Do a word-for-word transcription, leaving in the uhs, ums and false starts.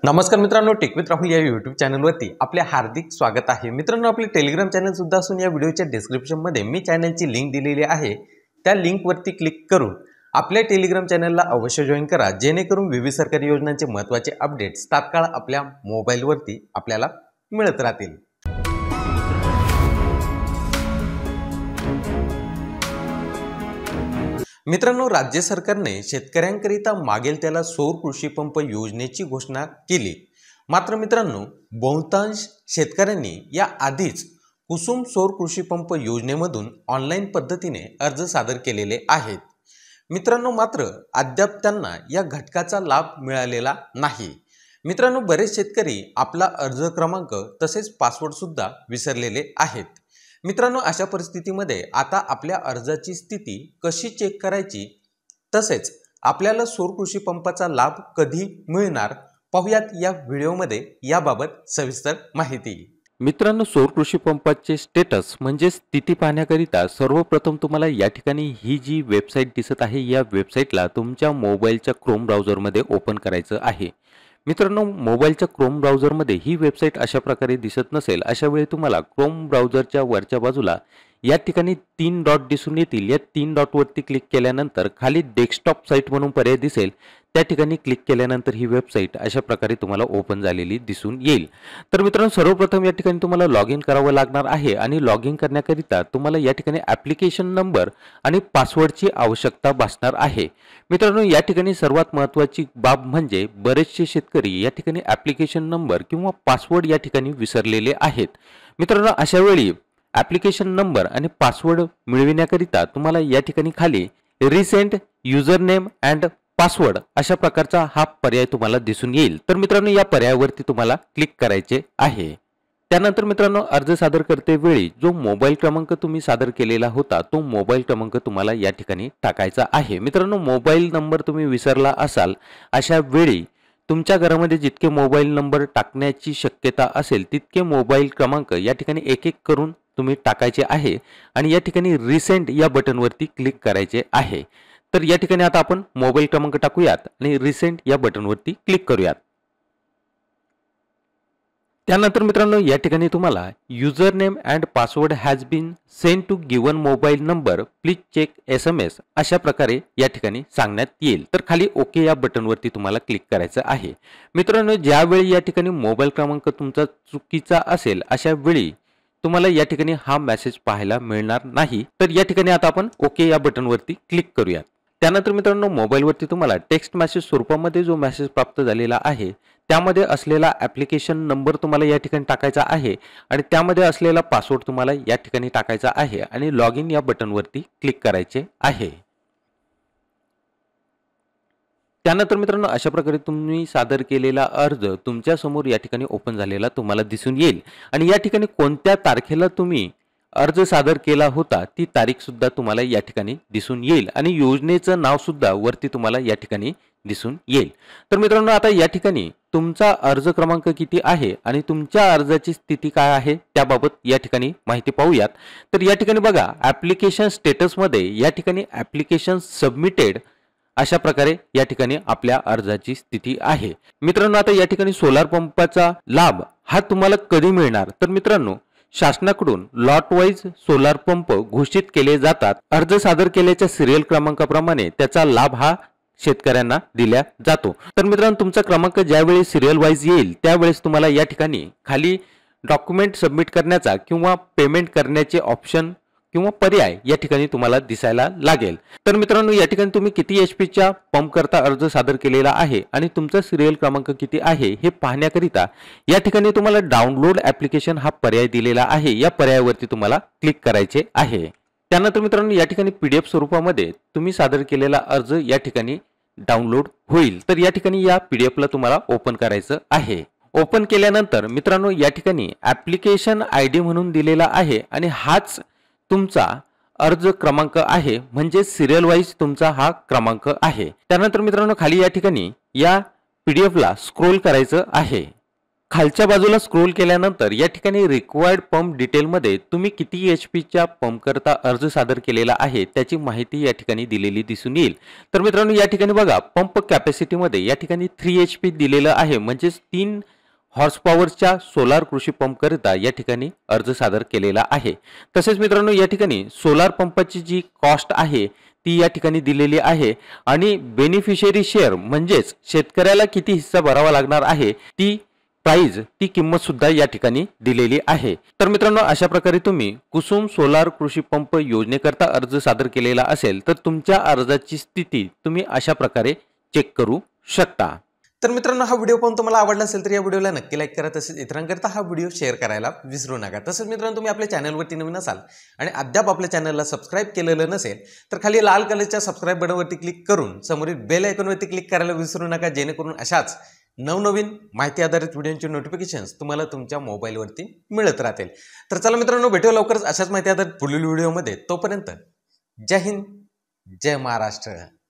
नमस्कार मित्रांनो, take with Rahul या यूट्यूब चॅनलवरती आपले हार्दिक स्वागत आहे। मित्रांनो, आपले टेलिग्राम चॅनल सुद्धा असून या व्हिडिओच्या डिस्क्रिप्शनमध्ये मी चॅनलची लिंक दिलेली आहे। त्या लिंकवरती क्लिक करून आपल्या टेलिग्राम चॅनलला अवश्य जॉइन करा, जेणेकरून विविध सरकारी योजनांचे महत्त्वाचे अपडेट्स तात्काळ आपल्या मोबाईलवरती आपल्याला मिळत राहतील। मित्रांनो, राज्य सरकारने शेतकऱ्यांकरिता मागेल त्याला सौर कृषी पंप योजनेची घोषणा केली। मात्र मित्रांनो, बहुतांश शेतकऱ्यांनी या आधीच कुसुम सौर कृषी पंप योजनेमधून ऑनलाईन पद्धतीने अर्ज सादर केलेले आहेत। मित्रांनो, मात्र अद्याप त्यांना या घटकाचा लाभ मिळालेला नाही। मित्रांनो, बरेच शेतकरी आपला अर्ज क्रमांक तसेच पासवर्ड सुद्धा विसरलेले आहेत। मित्रांनो, अशा परिस्थितीमध्ये आता आपल्या अर्जाची स्थिती कशी चेक करायची, तसेच आपल्याला सौर कृषी पंपाचा लाभ कधी मिळणार, पाहूयात या व्हिडिओमध्ये याबाबत सविस्तर माहिती। मित्रांनो, सौर कृषी पंपाचे स्टेटस म्हणजे स्थिती पाहण्याकरिता सर्वप्रथम तुम्हाला या ठिकाणी ही जी वेबसाईट दिसत आहे, या वेबसाईटला तुमच्या मोबाईलच्या क्रोम ब्राउझरमध्ये ओपन करायचं आहे। मित्रांनो, मोबाईलच्या क्रोम ब्राउझरमध्ये ही वेबसाईट अशा प्रकारे दिसत नसेल, अशा वेळी तुम्हाला क्रोम ब्राउझरच्या वरच्या बाजूला या ठिकाणी तीन डॉट दिसून येतील। या तीन डॉटवरती क्लिक केल्यानंतर खाली डेस्कटॉप साईट म्हणून पर्याय दिसेल, त्या ठिकाणी क्लिक केल्यानंतर ही वेबसाईट अशा प्रकारे तुम्हाला ओपन झालेली दिसून येईल। तर मित्रांनो, सर्वप्रथम या ठिकाणी तुम्हाला लॉग इन करावं लागणार आहे आणि लॉग इन करण्याकरिता तुम्हाला या ठिकाणी ॲप्लिकेशन नंबर आणि पासवर्डची आवश्यकता भासणार आहे। मित्रांनो, या ठिकाणी सर्वात महत्त्वाची बाब म्हणजे बरेचसे शेतकरी या ठिकाणी ॲप्लिकेशन नंबर किंवा पासवर्ड या ठिकाणी विसरलेले आहेत। मित्रांनो, अशा वेळी ॲप्लिकेशन नंबर आणि पासवर्ड मिळविण्याकरिता तुम्हाला या ठिकाणी खाली recent user name and password अशा प्रकारचा हा पर्याय तुम्हाला दिसून येईल। तर मित्रांनो, या पर्यायावरती तुम्हाला क्लिक करायचे आहे। त्यानंतर मित्रांनो, अर्ज सादर करते वेळी जो मोबाईल क्रमांक तुम्ही सादर केलेला होता, तो मोबाईल क्रमांक तुम्हाला या ठिकाणी टाकायचा आहे। मित्रांनो, मोबाईल नंबर तुम्ही विसरला असाल, अशा वेळी तुमच्या घरामध्ये जितके मोबाईल नंबर टाकण्याची शक्यता असेल तितके मोबाईल क्रमांक या ठिकाणी एक एक करून तुम्ही टाकायचे आहे आणि या ठिकाणी रिसेंट या बटनवरती क्लिक करायचे आहे। तर या ठिकाणी आता आपण मोबाईल क्रमांक टाकूयात आणि रिसेंट या बटनवरती क्लिक करूयात। त्यानंतर मित्रांनो, या ठिकाणी तुम्हाला user name and password has been send to given mobile number, please check S M S अशा प्रकारे या ठिकाणी सांगण्यात येईल। तर खाली ओके या बटनवरती तुम्हाला क्लिक करायचं आहे। मित्रांनो, ज्यावेळी या ठिकाणी मोबाईल क्रमांक तुमचा चुकीचा असेल, अशा वेळी तुम्हाला या ठिकाणी हा मेसेज पाहायला मिळणार नाही। तर या ठिकाणी आता आपण ओके या बटनवरती क्लिक करूयात। त्यानंतर मित्रांनो, मोबाईलवरती तुम्हाला टेक्स्ट मेसेज स्वरूपामध्ये जो मेसेज प्राप्त झालेला आहे, त्यामध्ये असलेला ॲप्लिकेशन नंबर तुम्हाला या ठिकाणी टाकायचा आहे आणि त्यामध्ये असलेला पासवर्ड तुम्हाला या ठिकाणी टाकायचा आहे आणि लॉग इन या बटनवरती क्लिक करायचे आहे। त्यानंतर मित्रांनो, अशा प्रकारे तुम्ही सादर केलेला अर्ज तुमच्या समोर या ठिकाणी ओपन झालेला तुम्हाला दिसून येईल आणि या ठिकाणी कोणत्या तारखेला तुम्ही अर्ज सादर केला होता ती तारीख सुद्धा तुम्हाला या ठिकाणी दिसून येईल आणि योजनेचं नाव सुद्धा वरती तुम्हाला या ठिकाणी दिसून येईल। तर मित्रांनो, आता या ठिकाणी तुमचा अर्ज क्रमांक किती आहे आणि तुमच्या अर्जाची स्थिती काय आहे त्याबाबत या ठिकाणी माहिती पाहूयात। तर या ठिकाणी बघा, ॲप्लिकेशन स्टेटसमध्ये या ठिकाणी ॲप्लिकेशन सबमिटेड अशा प्रकारे या ठिकाणी आपल्या अर्जाची स्थिती आहे। मित्रांनो, आता या ठिकाणी सोलार पंपाचा लाभ हा तुम्हाला कधी मिळणार, तर मित्रांनो, शासनाकडून लॉट वाईज सोलार पंप घोषित केले जातात। अर्ज सादर केल्याच्या सिरियल क्रमांकाप्रमाणे त्याचा लाभ हा शेतकऱ्यांना दिला जातो। तर मित्रांनो, तुमचा क्रमांक ज्यावेळी सिरियल वाईज येईल त्यावेळेस तुम्हाला या ठिकाणी खाली डॉक्युमेंट सबमिट करण्याचा किंवा पेमेंट करण्याचे ऑप्शन किंवा पर्याय या ठिकाणी तुम्हाला दिसायला लागेल। तर मित्रांनो, या ठिकाणी तुम्ही किती एच पीच्या पंप करता अर्ज सादर केलेला आहे आणि तुमचा सिरियल क्रमांक किती आहे हे पाहण्याकरिता या ठिकाणी तुम्हाला डाउनलोड ॲप्लिकेशन हा पर्याय दिलेला आहे। या पर्यायावरती तुम्हाला क्लिक करायचे आहे। त्यानंतर मित्रांनो, या ठिकाणी पीडीएफ स्वरूपामध्ये तुम्ही सादर केलेला अर्ज या ठिकाणी डाउनलोड होईल। तर या ठिकाणी या पीडीएफला तुम्हाला ओपन करायचं आहे। ओपन केल्यानंतर मित्रांनो, या ठिकाणी ॲप्लिकेशन आय डी म्हणून दिलेला आहे आणि हाच तुमचा अर्ज क्रमांक आहे, म्हणजे सिरियल वाईज तुमचा हा क्रमांक आहे। त्यानंतर मित्रांनो, खाली या ठिकाणी या पीडीएफला स्क्रोल करायचं आहे। खालच्या बाजूला स्क्रोल केल्यानंतर या ठिकाणी रिक्वायर्ड पंप डिटेलमध्ये तुम्ही किती एच पीच्या पंपकरता अर्ज सादर केलेला आहे त्याची माहिती या ठिकाणी दिलेली दिसून येईल। तर मित्रांनो या ठिकाणी बघा पंप कॅपॅसिटीमध्ये या ठिकाणी थ्री एच पी दिलेलं आहे, म्हणजेच तीन हॉर्स पॉवरच्या सोलार कृषी पंपकरिता या ठिकाणी अर्ज सादर केलेला आहे। तसेच मित्रांनो या ठिकाणी सोलार पंपाची जी कॉस्ट आहे ती या ठिकाणी दिलेली आहे आणि बेनिफिशियरी शेअर म्हणजेच शेतकऱ्याला किती हिस्सा भरावा लागणार आहे ती प्राइस ती किंमत सुद्धा या ठिकाणी दिलेली आहे। तर मित्रांनो अशा प्रकारे तुम्ही कुसुम सोलार कृषी पंप योजनेकरता अर्ज सादर केलेला असेल तर तुमच्या अर्जाची स्थिती तुम्ही अशा प्रकारे चेक करू शकता। तर मित्रांनो हा व्हिडिओ पाहून तुम्हाला आवडला असेल तर या व्हिडिओला नक्की लाईक करा, तसेच इतरांकरता हा व्हिडिओ शेअर करायला विसरू नका। तसेच मित्रांनो तुम्ही आपल्या चॅनलवरती नवीन असाल आणि अद्याप आपल्या चॅनलला सबस्क्राईब केलेलं नसेल तर खाली लाल कलरच्या सबस्क्राईब बटनवरती क्लिक करून समोरील बेल आयकॉनवरती क्लिक करायला विसरू नका, जेणेकरून अशाच नवनवीन माहिती आधारित व्हिडिओंचे नोटिफिकेशन्स तुम्हाला तुमच्या मोबाईलवरती मिळत राहतील। तर चला मित्रांनो भेटूया लवकरच अशाच माहिती आधारित पुढील व्हिडिओमध्ये। तोपर्यंत जय हिंद, जय महाराष्ट्र।